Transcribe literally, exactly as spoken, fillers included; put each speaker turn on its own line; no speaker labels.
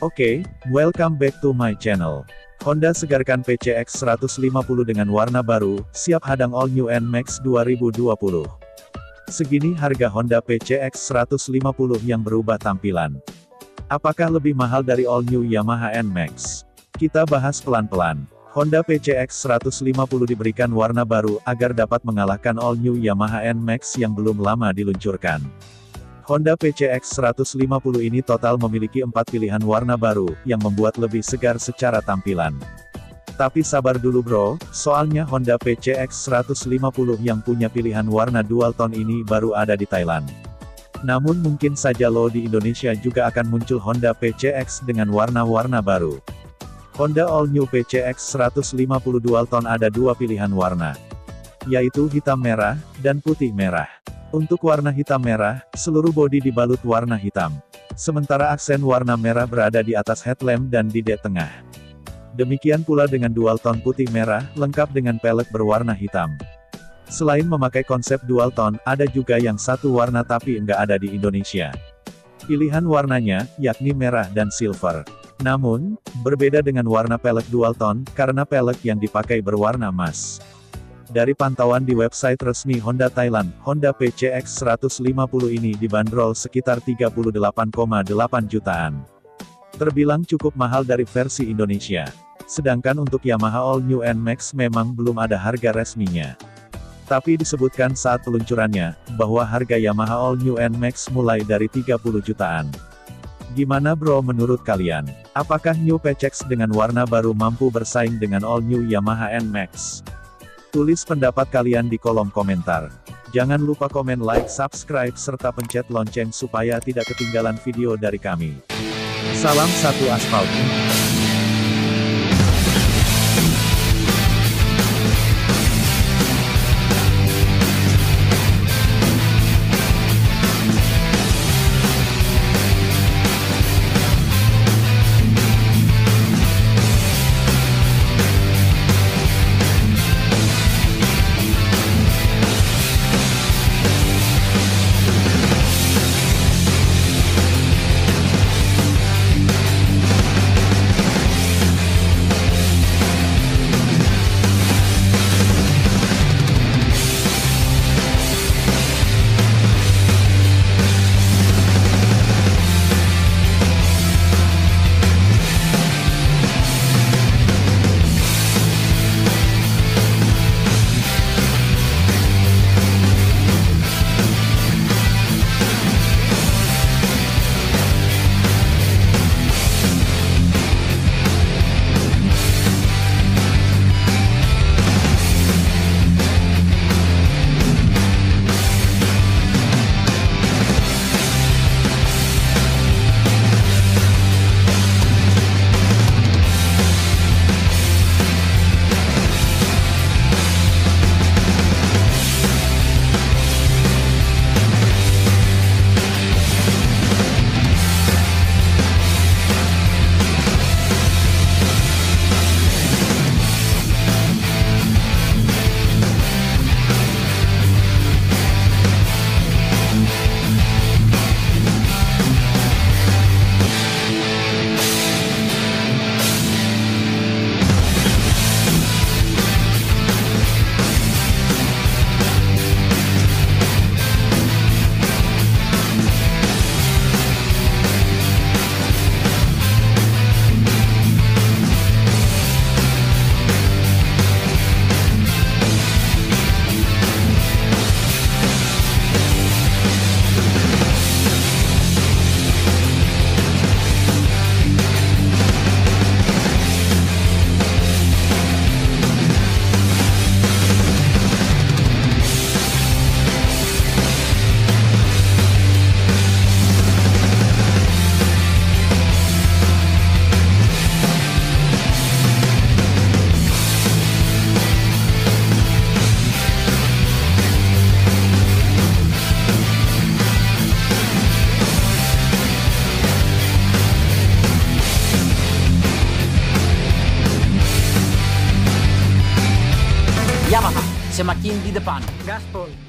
Oke, welcome back to my channel. Honda segarkan P C X seratus lima puluh dengan warna baru, siap hadang All New N-Max dua ribu dua puluh. Segini harga Honda P C X seratus lima puluh yang berubah tampilan. Apakah lebih mahal dari All New Yamaha N-Max? Kita bahas pelan-pelan. Honda P C X seratus lima puluh diberikan warna baru, agar dapat mengalahkan All New Yamaha N-Max yang belum lama diluncurkan. Honda P C X seratus lima puluh ini total memiliki empat pilihan warna baru, yang membuat lebih segar secara tampilan. Tapi sabar dulu bro, soalnya Honda P C X seratus lima puluh yang punya pilihan warna dual tone ini baru ada di Thailand. Namun mungkin saja lo di Indonesia juga akan muncul Honda P C X dengan warna-warna baru. Honda All New P C X seratus lima puluh dual tone ada dua pilihan warna, yaitu hitam merah, dan putih merah. Untuk warna hitam merah, seluruh bodi dibalut warna hitam. Sementara aksen warna merah berada di atas headlamp dan di dek tengah. Demikian pula dengan dual tone putih merah, lengkap dengan pelek berwarna hitam. Selain memakai konsep dual tone, ada juga yang satu warna tapi enggak ada di Indonesia. Pilihan warnanya, yakni merah dan silver. Namun, berbeda dengan warna pelek dual tone, karena pelek yang dipakai berwarna emas. Dari pantauan di website resmi Honda Thailand, Honda P C X seratus lima puluh ini dibanderol sekitar tiga puluh delapan koma delapan jutaan. Terbilang cukup mahal dari versi Indonesia. Sedangkan untuk Yamaha All New N-Max memang belum ada harga resminya. Tapi disebutkan saat peluncurannya, bahwa harga Yamaha All New N-Max mulai dari tiga puluh jutaan. Gimana bro menurut kalian? Apakah New P C X dengan warna baru mampu bersaing dengan All New Yamaha N-Max? Tulis pendapat kalian di kolom komentar. Jangan lupa komen, like, subscribe, serta pencet lonceng supaya tidak ketinggalan video dari kami. Salam satu aspal.
Yamaha, semakin di depan.
Gaspol.